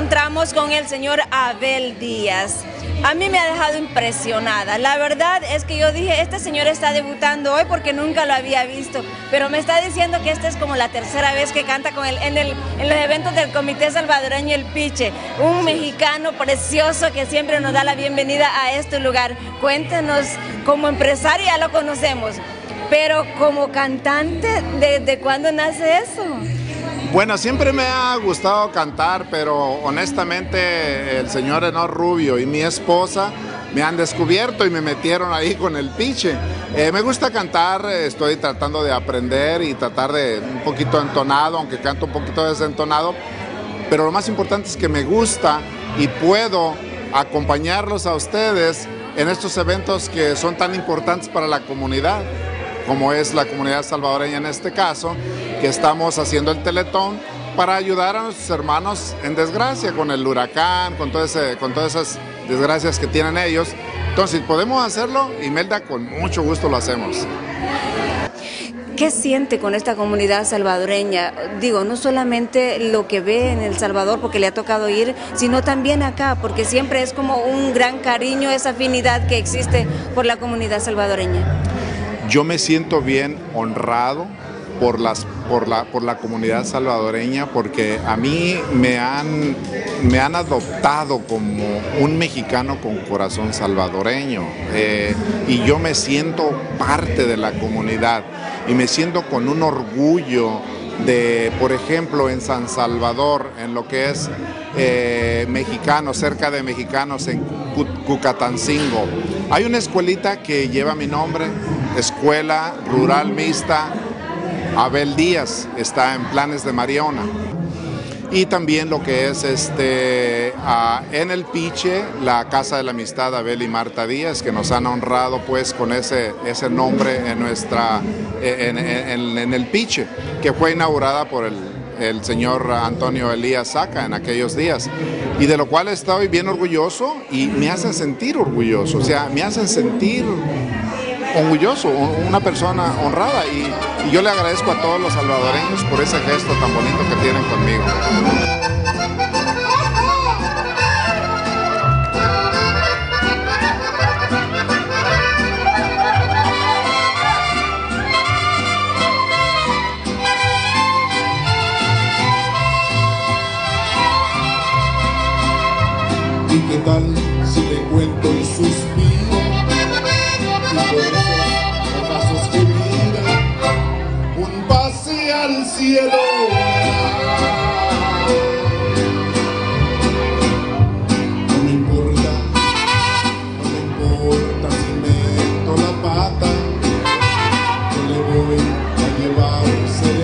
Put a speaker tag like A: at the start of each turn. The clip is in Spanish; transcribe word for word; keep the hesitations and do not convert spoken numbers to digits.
A: encontramos con el señor Abel Díaz. A mí me ha dejado impresionada. La verdad es que yo dije, este señor está debutando hoy porque nunca lo había visto, pero me está diciendo que esta es como la tercera vez que canta con él en, el, en los eventos del Comité Salvadoreño El Piche, un mexicano precioso que siempre nos da la bienvenida a este lugar. Cuéntenos, como empresario ya lo conocemos, pero como cantante, ¿desde cuándo nace eso?
B: Bueno, siempre me ha gustado cantar, pero honestamente el señor Enoch Rubio y mi esposa me han descubierto y me metieron ahí con el piche. Eh, me gusta cantar, estoy tratando de aprender y tratar de un poquito entonado, aunque canto un poquito desentonado, pero lo más importante es que me gusta y puedo acompañarlos a ustedes en estos eventos que son tan importantes para la comunidad, como es la comunidad salvadoreña en este caso, que estamos haciendo el Teletón para ayudar a nuestros hermanos en desgracia con el huracán, con, todo ese, con todas esas desgracias que tienen ellos. Entonces, si podemos hacerlo, Imelda, con mucho gusto lo hacemos.
A: ¿Qué siente con esta comunidad salvadoreña? Digo, no solamente lo que ve en El Salvador porque le ha tocado ir, sino también acá, porque siempre es como un gran cariño, esa afinidad que existe por la comunidad salvadoreña.
B: Yo me siento bien honrado por, las, por, la, por la comunidad salvadoreña, porque a mí me han, me han adoptado como un mexicano con corazón salvadoreño, eh, y yo me siento parte de la comunidad y me siento con un orgullo de, por ejemplo, en San Salvador, en lo que es eh, mexicanos, cerca de mexicanos, en Cucatancingo. Hay una escuelita que lleva mi nombre, Escuela Rural Mixta Abel Díaz, está en Planes de Mariona. Y también lo que es este, uh, en El Piche, la Casa de la Amistad Abel y Marta Díaz, que nos han honrado pues con ese, ese nombre en, nuestra, en, en, en El Piche, que fue inaugurada por el, el señor Antonio Elías Saca en aquellos días, y de lo cual estoy bien orgulloso y me hacen sentir orgulloso, o sea, me hacen sentir orgulloso, una persona honrada, y, y yo le agradezco a todos los salvadoreños por ese gesto tan bonito que tienen conmigo.
C: ¿Y qué tal si le cuento y suspiro? Y por esos pasos que miran, un pase al cielo. No me importa, no me importa si meto la pata, yo le voy a llevar